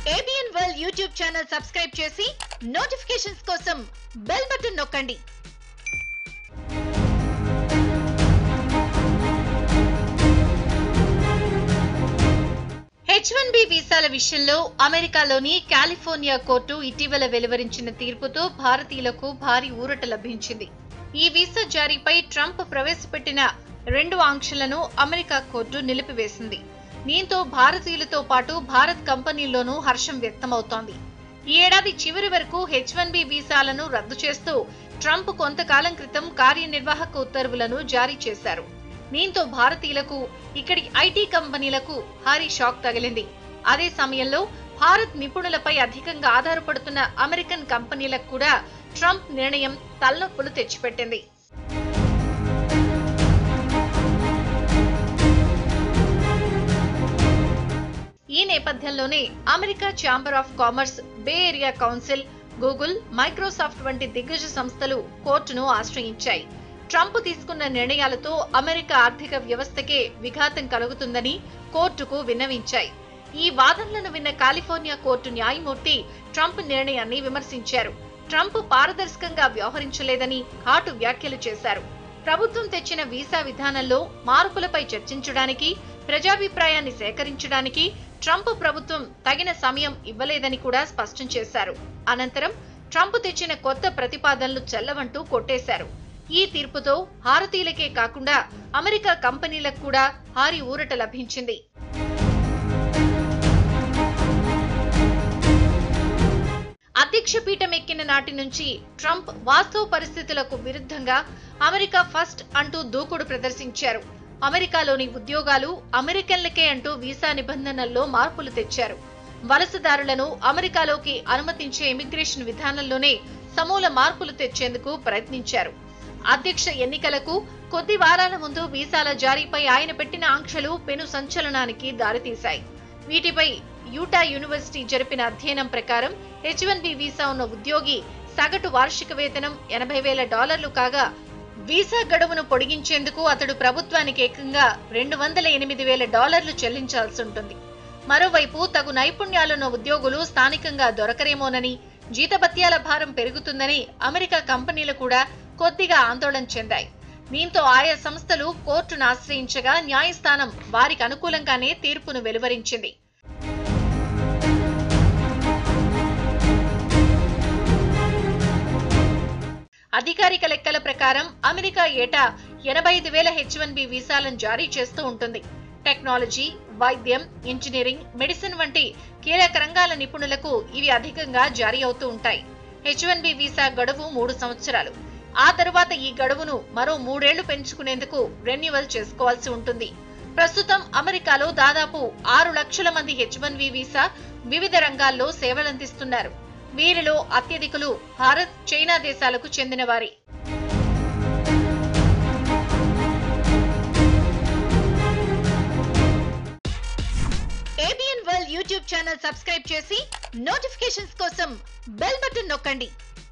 ABN world YouTube channel subscribe చేసి notifications కోసం bell button నొక్కండి. H1B వీసాల విషయంలో అమెరికాలోని కాలిఫోర్నియా కోర్టు ఇటీవల వెలువరించిన తీర్పుతో భారతీయులకు భారీ ఊరట లభించింది. ఈ వీసా జారీపై ట్రంప్ ప్రవేశపెట్టిన 2 ఆంక్షలను అమెరికా కోర్టు నిలిపివేసింది. దీంతో భారతీయులతో పాటు భారత్ కంపెనీల్లోనూ హర్షం వ్యక్తమవుతోంది. ఈ ఏడాది చివరి వరకు H1B వీసాలను రద్దు చేస్తూ ట్రంప్ కొంతకాలం క్రితం కార్యనిర్వాహక ఉత్తర్వులను జారీ చేశారు. దీంతో భారతీయులకు, ఇక్కడి ఐటీ కంపెనీలకు భారీ షాక్ తగిలింది. అదే సమయంలో భారత్ నిపుణులపై అధికంగా ఆధారపడుతున్న అమెరికన్ కంపెనీలకు కూడా ట్రంప్ నిర్ణయం తలనొప్పులు తెచ్చిపెట్టింది. ఈ నేపథ్యంలోనే America chamber of commerce, bay area council, Google, Microsoft వంటి దిగ్గజ సంస్థలు కోర్టును ఆశ్రయించాయి. ట్రంప్ తీసుకున్న నిర్ణయాలతో అమెరికా ఆర్థిక వ్యవస్థకే విఘాతం కలుగుతుందని కోర్టుకు విన్నవించాయి. ఈ వాదనలను విన్న కాలిఫోర్నియా కోర్టు న్యాయమూర్తి ట్రంప్ నిర్ణయాన్ని విమర్శించారు. ట్రంప్ పారదర్శకంగా వ్యవహరించలేదని ఘాటు వ్యాఖ్యలు చేశారు. ప్రభుత్వం తెచ్చిన వీసా విధానంలో మార్పులపై చర్చించడానికి, ప్రజాభిప్రాయాన్ని సేకరించడానికి ట్రంప్ ప్రభుత్వం తగిన సమయం ఇవ్వలేదని కూడా స్పష్టం చేశారు. అనంతరం ట్రంప్ తెచ్చిన కొత్త ప్రతిపాదనలు చెల్లవంటూ కొట్టేశారు. ఈ తీర్పుతో భారతీయులకే కాకుండా అమెరికా కంపెనీలకు కూడా భారీ ఊరట లభించింది. అధ్యక్ష పీఠం ఎక్కిన నాటి నుంచి ట్రంప్ వాస్తవ పరిస్థితులకు విరుద్ధంగా అమెరికా ఫస్ట్ అంటూ దూకుడు ప్రదర్శించారు. అమెరికాలోని ఉద్యోగాలు అమెరికన్లకే అంటూ వీసా నిబంధనల్లో మార్పులు తెచ్చారు. వలసదారులను అమెరికాలోకి అనుమతించే ఇమిగ్రేషన్ విధానంలోనే సమూల మార్పులు తెచ్చేందుకు ప్రయత్నించారు. అధ్యక్ష ఎన్నికలకు కొద్ది వారాల ముందు వీసాల జారీపై ఆయన పెట్టిన ఆంక్షలు పెను సంచలనానికి దారితీశాయి. వీటిపై యూటా యూనివర్సిటీ జరిపిన అధ్యయనం ప్రకారం H1B వీసా ఉన్న ఉద్యోగి సగటు వార్షిక వేతనం $80,000 కాగా, వీసా గడువును పొడిగించేందుకు అతడు ప్రభుత్వానికి ఏకంగా $208,000 చెల్లించాల్సి ఉంటుంది. మరోవైపు తగు నైపుణ్యాలున్న ఉద్యోగులు స్థానికంగా దొరకరేమోనని, జీతభత్యాల భారం పెరుగుతుందని అమెరికా కంపెనీలు కూడా కొద్దిగా ఆందోళన చెందాయి. దీంతో ఆయా సంస్థలు కోర్టును ఆశ్రయించగా న్యాయస్థానం వారికి అనుకూలంగానే తీర్పును వెలువరించింది. అధికారిక లెక్కల ప్రకారం అమెరికా ఏటా 85,000 H1B వీసాలను జారీ చేస్తూ ఉంటుంది. టెక్నాలజీ, వైద్యం, ఇంజనీరింగ్, మెడిసిన్ వంటి కీలక రంగాల నిపుణులకు ఇవి అధికంగా జారీ అవుతూ ఉంటాయి. H1B వీసా గడువు 3 సంవత్సరాలు. ఆ తరువాత ఈ గడువును మరో 3 ఏళ్లు పెంచుకునేందుకు రెన్యువల్ చేసుకోవాల్సి ఉంటుంది. ప్రస్తుతం అమెరికాలో దాదాపు 6 లక్షల మంది H1B వీసా వివిధ రంగాల్లో సేవలందిస్తున్నారు. వీరిలో అత్యధికులు భారత్, చైనా దేశాలకు చెందినవారే. ABN world YouTube channel subscribe చేసి నోటిఫికేషన్స్ కోసం బెల్ బటన్ నొక్కండి.